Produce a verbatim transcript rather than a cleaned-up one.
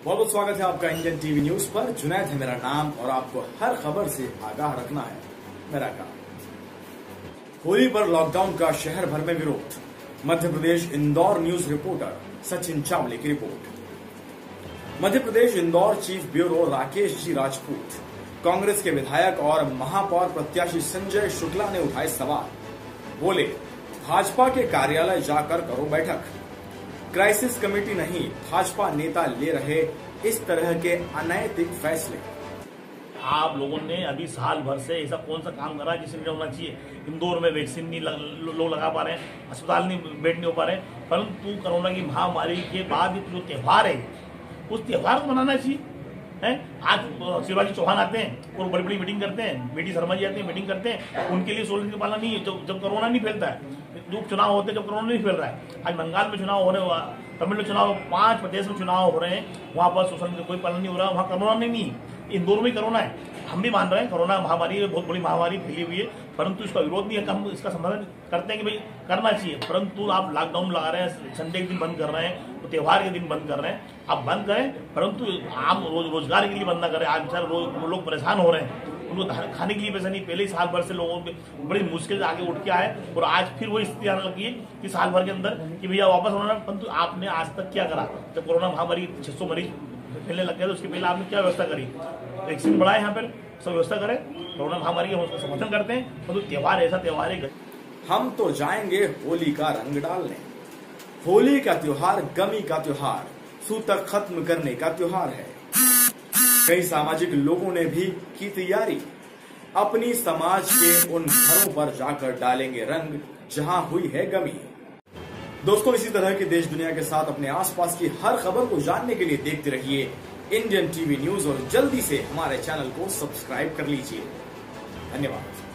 बहुत बहुत स्वागत है आपका इंडियन टीवी न्यूज पर। जुनैद है मेरा नाम और आपको हर खबर से आगाह रखना है मेरा काम। होली पर लॉकडाउन का शहर भर में विरोध। मध्य प्रदेश इंदौर न्यूज रिपोर्टर सचिन चावले की रिपोर्ट। मध्य प्रदेश इंदौर चीफ ब्यूरो राकेश जी राजपूत, कांग्रेस के विधायक और महापौर प्रत्याशी संजय शुक्ला ने उठाए सवाल। बोले, भाजपा के कार्यालय जाकर करो बैठक। क्राइसिस कमेटी नहीं, भाजपा नेता ले रहे इस तरह के अनैतिक फैसले। आप लोगों ने अभी साल भर से ऐसा कौन सा काम करा जिससे नहीं होना चाहिए। इंदौर में वैक्सीन नहीं लग, लोग लगा पा रहे हैं, अस्पताल नहीं बेड नहीं हो पा रहे हैं, परंतु कोरोना की महामारी के बाद जो त्योहार है उस त्योहार को मनाना चाहिए है। आज शिवराज चौहान आते हैं और बड़ी बड़ी मीटिंग करते हैं, बीडी शर्मा जी आते हैं मीटिंग करते हैं, उनके लिए सोलह दिन का पालना नहीं है जब जब कोरोना नहीं फैलता है, जो चुनाव होते हैं जब कोरोना नहीं फैल रहा है। आज बंगाल में चुनाव हो रहे हैं, तमिलनाडु चुनाव, पांच प्रदेश में चुनाव हो रहे हैं, वहां पर सोशल मीडिया कोई पालन नहीं हो रहा, वहां कोरोना नहीं, नहीं इंदौर में कोरोना है। हम भी मान रहे हैं कोरोना महामारी बहुत बड़ी महामारी फैली हुई है, परंतु इसका विरोध नहीं है, हम इसका समाधान करते हैं कि भाई करना चाहिए। परंतु आप लॉकडाउन लगा रहे हैं, संडे के दिन बंद कर रहे हैं, तो त्योहार के दिन बंद कर रहे हैं, आप बंद करें, परंतु आप रोज रोजगार के लिए बंद ना करें। आज बेचारे रोज लोग परेशान हो रहे हैं, उनको खाने के लिए पैसा नहीं। पहले ही साल भर से लोगों के बड़ी मुश्किल से आगे उठ के आए और आज फिर वही स्थिति आने लगी है कि साल भर के अंदर कि भैया वापस होना। परंतु आपने आज तक क्या करा? जब कोरोना महामारी छह सौ मरीज फैलने लग गया तो उसके पहले आपने क्या व्यवस्था करी? वैक्सीन बढ़ाए, यहाँ पर सब व्यवस्था करें, कोरोना महामारी का उसका समर्थन करते हैं, परंतु त्योहार ऐसा त्योहार है। हम तो जाएंगे होली का रंग डालने। होली का त्योहार गमी का त्योहार, सूतक खत्म करने का त्योहार है। कई सामाजिक लोगों ने भी की तैयारी, अपनी समाज के उन घरों पर जाकर डालेंगे रंग जहां हुई है गमी। दोस्तों, इसी तरह के देश दुनिया के साथ अपने आसपास की हर खबर को जानने के लिए देखते रहिए इंडियन टीवी न्यूज और जल्दी से हमारे चैनल को सब्सक्राइब कर लीजिए। धन्यवाद।